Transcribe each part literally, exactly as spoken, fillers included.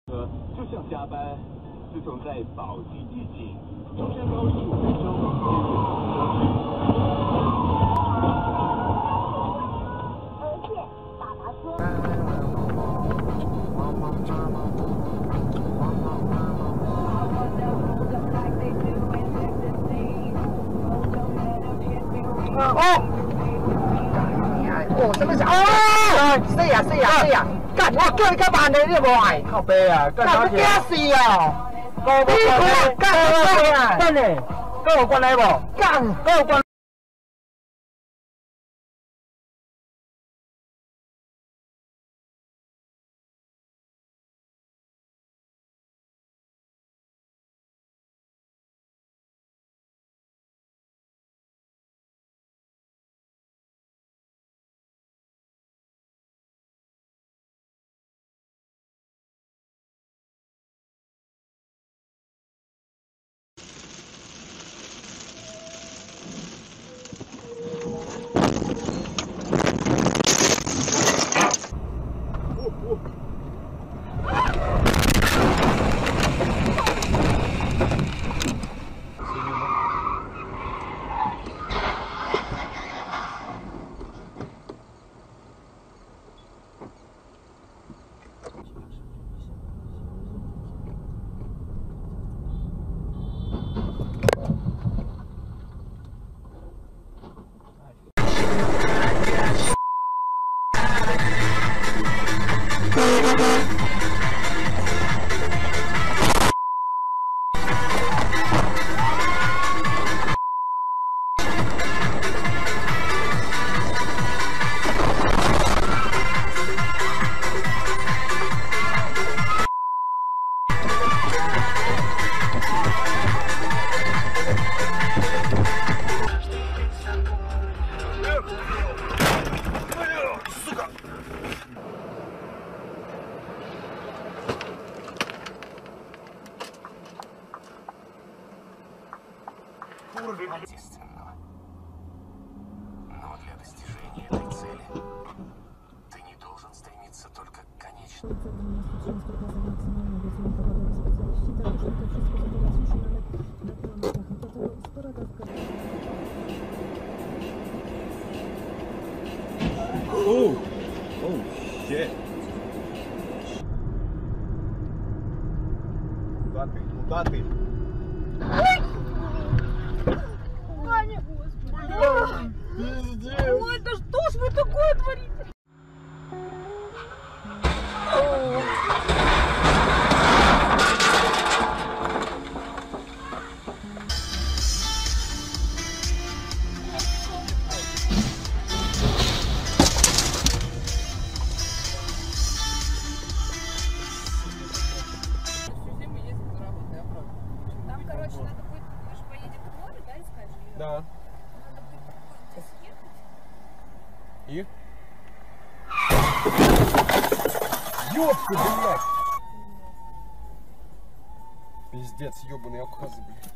就像加班。自从在宝鸡集锦，中山高十五分钟而且大巴车。 哦！哦，什么事啊？死呀死呀死呀！干！我叫你干嘛呢？你无爱？ 靠背啊！干干你惊死哦！你看，干啊！ 干嘞！跟我关系不？ 干， 跟我关。 Естественного. Но для достижения этой цели ты не должен стремиться только к конечному. Oh! Oh shit! Куда ты? Куда ты? Аня, господи! Пиздец! Ой, да что ж вы такое творите? Там, короче, надо будет, мы же поедем к морю, да, искать жилье? Да. Надо будет съехать. И? Ёпта, блядь! Пиздец, ёбаные абхазы, блядь.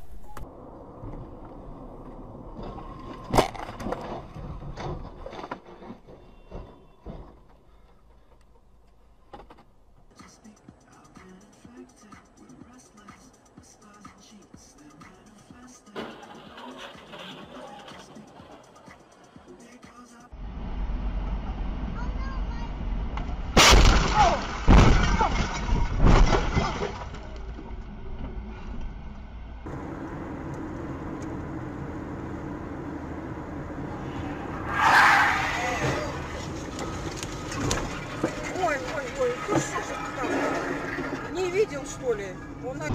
Ой, ой, ой, ты что же ты там? Не видел, что ли? Он на...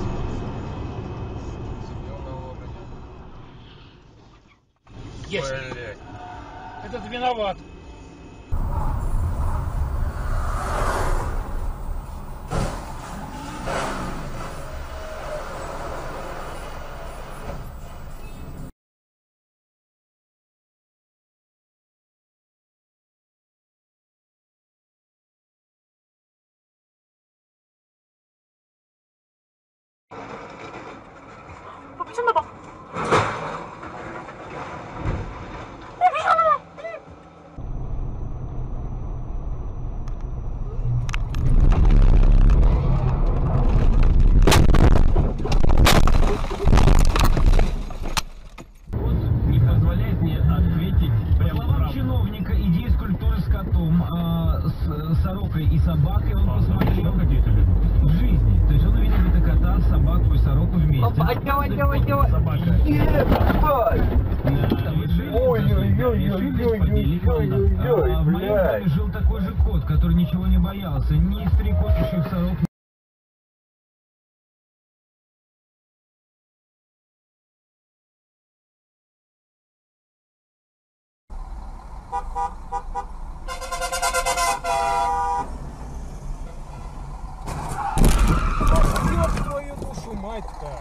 Есть! Блядь. Этот виноват! 미쳤나 봐. 어, 미쳤나 봐. Опа, давай, давай, давай. Ебать! Ой-ой-ой-ой-ой-ой-ой, В моем доме жил такой же кот, который ничего не боялся, ни стрекочущих совок, Ёб твою душу, мать-то!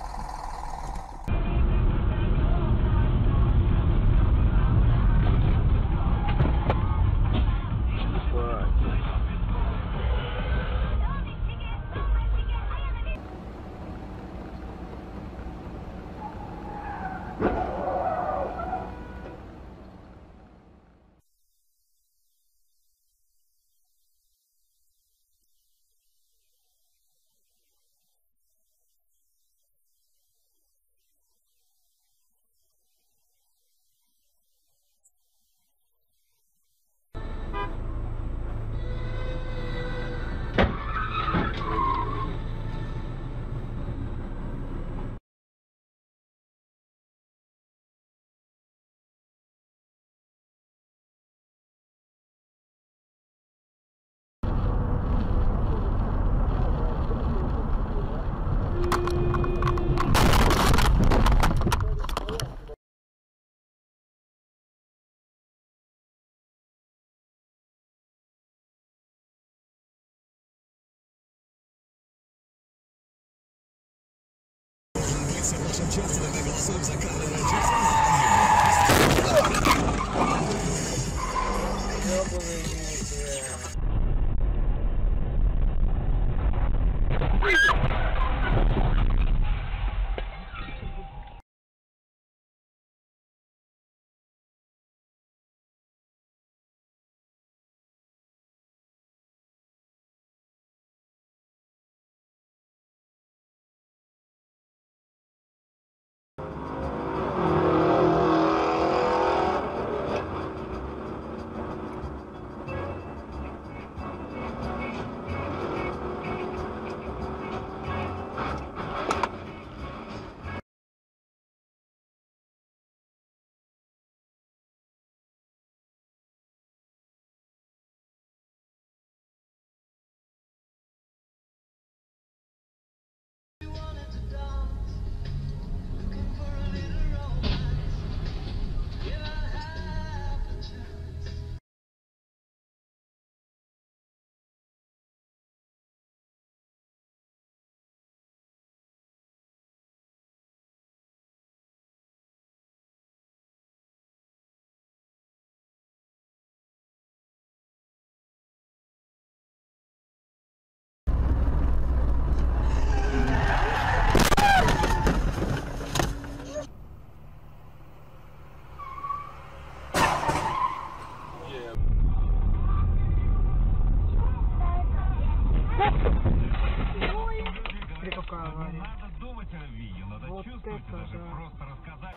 надо думать о видео, надо Вот чувствовать, это даже да. просто рассказать.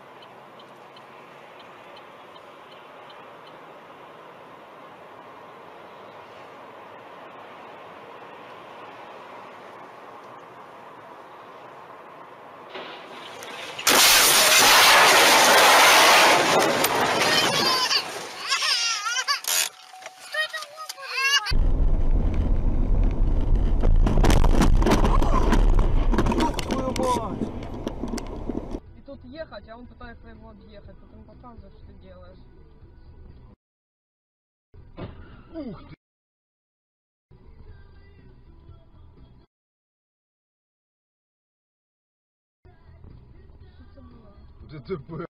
И тут ехать, а он пытается его объехать. Потом показывает, что делаешь. Ух ты! Что это было? ДТП.